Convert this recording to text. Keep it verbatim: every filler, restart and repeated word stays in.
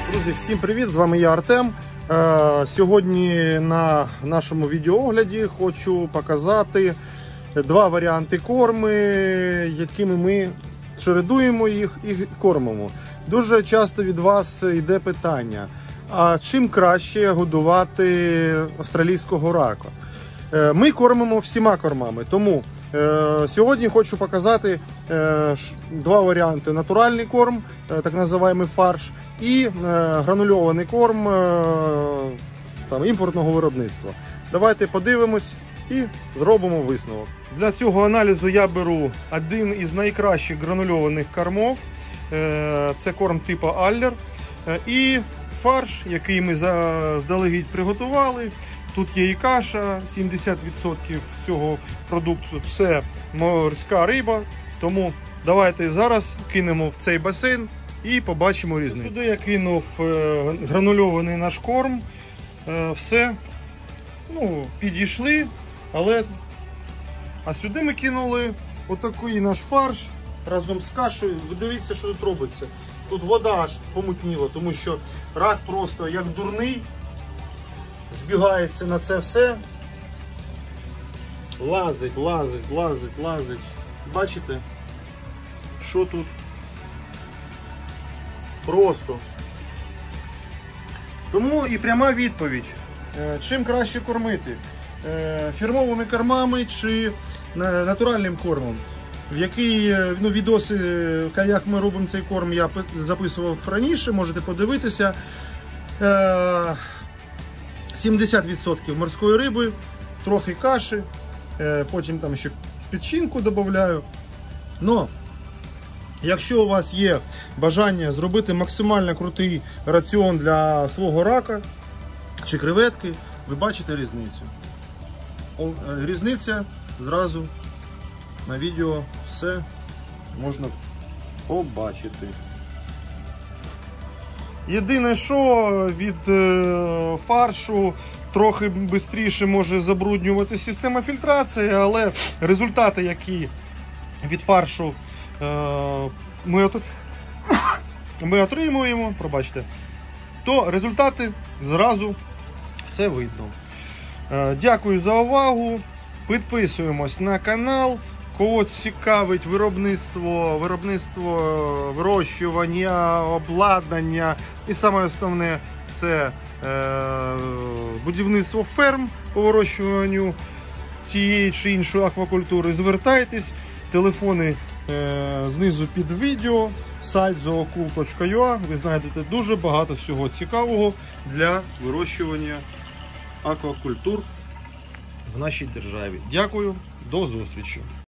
Друзі, всім привіт! З вами я, Артем. Сьогодні на нашому відеоогляді хочу показати два варіанти корми, якими ми чередуємо їх і кормимо. Дуже часто від вас йде питання, а чим краще годувати австралійського рака? Ми кормимо всіма кормами, тому е, сьогодні хочу показати е, два варіанти: натуральний корм, е, так називаємо фарш, і е, гранульований корм е, там, імпортного виробництва. Давайте подивимось і зробимо висновок. Для цього аналізу я беру один із найкращих гранульованих кормов, е, це корм типу Аллер, е, і фарш, який ми заздалегідь приготували. Тут є і каша, сімдесят відсотків цього продукту це морська риба, тому давайте зараз кинемо в цей басейн і побачимо різницю. Сюди я кинув гранульований наш корм, все, ну, підійшли, але, а сюди ми кинули отакий наш фарш разом з кашею. Ви дивіться, що тут робиться. Тут вода аж помутніла, тому що рак просто як дурний збігається на це все, лазить, лазить, лазить, лазить. Бачите, що тут просто. Тому і пряма відповідь, чим краще кормити, фірмовими кормами чи натуральним кормом. В який, ну, відоси, як ми робимо цей корм, я записував раніше, можете подивитися. сімдесят відсотків морської риби, трохи каші, потім там ще печінку додаю. Но, якщо у вас є бажання зробити максимально крутий раціон для свого рака чи креветки, ви бачите різницю. Різниця зразу на відео все можна побачити. Єдине, що від е, фаршу трохи швидше може забруднювати система фільтрації, але результати, які від фаршу е, ми, от... ми отримуємо, пробачте, то результати зразу все видно. Е, дякую за увагу, підписуємось на канал. Кого цікавить виробництво, виробництво, вирощування, обладнання і саме основне це е, будівництво ферм по вирощуванню цієї чи іншої аквакультури, звертайтесь, телефони е, знизу під відео, сайт зоокул точка ю а, ви знайдете дуже багато всього цікавого для вирощування аквакультур в нашій державі. Дякую, до зустрічі!